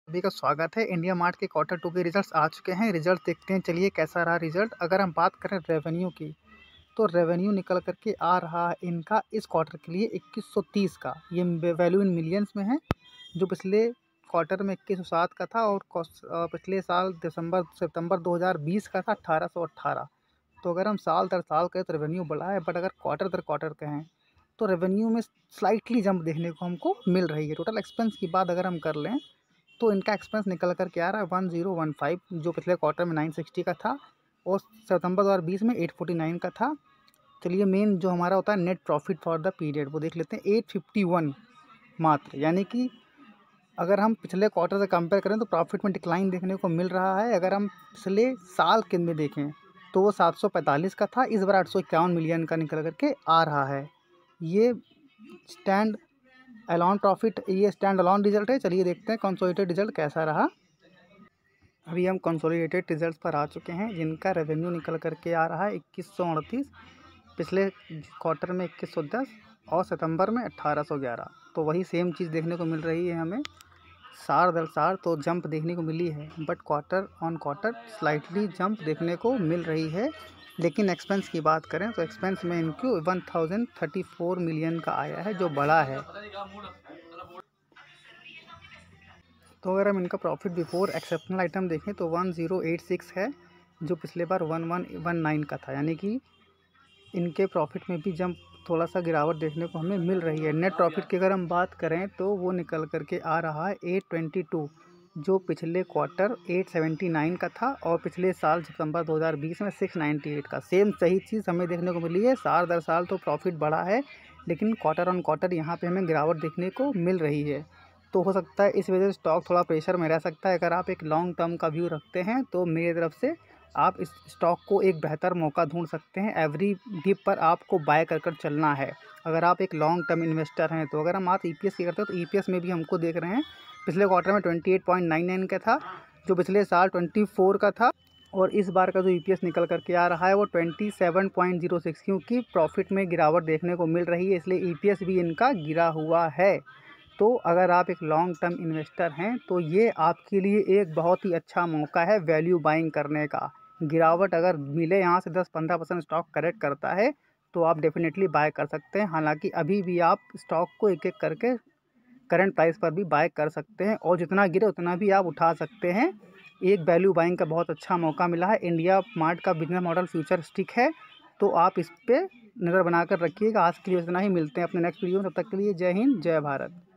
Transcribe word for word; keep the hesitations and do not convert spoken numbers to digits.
सभी का स्वागत है। इंडिया मार्ट के क्वार्टर टू के रिजल्ट्स आ चुके हैं। रिजल्ट देखते हैं, चलिए कैसा रहा रिजल्ट। अगर हम बात करें रेवेन्यू की, तो रेवेन्यू निकल कर के आ रहा है इनका इस क्वार्टर के लिए इक्कीस सौ तीस का। ये वैल्यू इन मिलियंस में है, जो पिछले क्वार्टर में इक्कीस सौ सात का था और पिछले साल दिसंबर सितंबर दो हज़ार बीस का था अठारह सौ अट्ठारह। तो अगर हम साल दर साल करें तो रेवेन्यू बढ़ा है, बट अगर क्वार्टर दर क्वार्टर कहें तो रेवेन्यू में स्लाइटली जंप देखने को हमको मिल रही है। टोटल एक्सपेंस की बात अगर हम कर लें तो इनका एक्सपेंस निकल कर के आ रहा है वन ज़ीरो वन फाइव, जो पिछले क्वार्टर में नाइन सिक्सटी का था और सितंबर दो हज़ार बीस में एट फोर्टी नाइन का था। चलिए मेन जो हमारा होता है net profit for the period वो देख लेते हैं, एट फिफ्टी वन मात्र। यानी कि अगर हम पिछले क्वार्टर से कंपेयर करें तो प्रॉफिट में डिक्लाइन देखने को मिल रहा है। अगर हम पिछले साल के में देखें तो वो सात सौ पैंतालीस का था, इस बार आठ सौ इक्यावन मिलियन का निकल करके आ रहा है। ये स्टैंड अलोन प्रॉफिट, ये स्टैंड अलोन रिजल्ट है। चलिए देखते हैं कंसोलिडेटेड रिजल्ट कैसा रहा। अभी हम कंसोलिडेटेड रिजल्ट्स पर आ चुके हैं, जिनका रेवेन्यू निकल करके आ रहा है इक्कीस सौ अड़तीस, पिछले क्वार्टर में इक्कीस सौ दस और सितंबर में अट्ठारह सौ ग्यारह। तो वही सेम चीज़ देखने को मिल रही है हमें, सार दर सार तो जंप देखने को मिली है, but quarter on quarter slightly jump देखने को मिल रही है। लेकिन एक्सपेंस की बात करें तो एक्सपेंस में इनको one thousand thirty four million का आया है, जो बड़ा है। तो अगर हम इनका प्रॉफिट बिफोर एक्सेप्शनल आइटम देखें तो वन ज़ीरो एट सिक्स है, जो पिछले बार वन वन वन नाइन का था। यानी कि इनके प्रॉफिट में भी जंप, थोड़ा सा गिरावट देखने को हमें मिल रही है। नेट प्रॉफिट की अगर हम बात करें तो वो निकल करके आ रहा है एट ट्वेंटी टू, जो पिछले क्वार्टर एट सेवेंटी नाइन का था और पिछले साल सितंबर दो हज़ार बीस में सिक्स नाइन्टी एट का। सेम सही चीज़ हमें देखने को मिली है, साल दर साल तो प्रॉफिट बढ़ा है, लेकिन क्वार्टर ऑन क्वार्टर यहाँ पे हमें गिरावट देखने को मिल रही है। तो हो सकता है इस वजह से स्टॉक थोड़ा प्रेशर में रह सकता है। अगर आप एक लॉन्ग टर्म का व्यू रखते हैं तो मेरी तरफ से आप इस स्टॉक को एक बेहतर मौका ढूंढ सकते हैं। एवरी डिप पर आपको बाय कर कर चलना है अगर आप एक लॉन्ग टर्म इन्वेस्टर हैं। तो अगर हम बात ई पी एस की करते हैं तो ई पी एस में भी हमको देख रहे हैं, पिछले क्वार्टर में twenty eight point nine nine का था, जो पिछले साल ट्वेंटी फोर का था, और इस बार का जो ई पी एस निकल करके आ रहा है वो twenty seven point zero six, क्योंकि प्रॉफिट में गिरावट देखने को मिल रही है, इसलिए ई पी एस भी इनका गिरा हुआ है। तो अगर आप एक लॉन्ग टर्म इन्वेस्टर हैं तो ये आपके लिए एक बहुत ही अच्छा मौका है वैल्यू बाइंग करने का। गिरावट अगर मिले यहाँ से दस पंद्रह परसेंट स्टॉक करेक्ट करता है तो आप डेफिनेटली बाय कर सकते हैं। हालांकि अभी भी आप स्टॉक को एक एक करके करंट प्राइस पर भी बाय कर सकते हैं, और जितना गिरे उतना भी आप उठा सकते हैं। एक वैल्यू बाइंग का बहुत अच्छा मौका मिला है। इंडिया मार्ट का बिजनेस मॉडल फ्यूचर स्टिक है, तो आप इस पर नज़र बनाकर रखिएगा। आज के लिए इतना ही, मिलते हैं अपने नेक्स्ट वीडियो में। तब तक के लिए जय हिंद, जय भारत।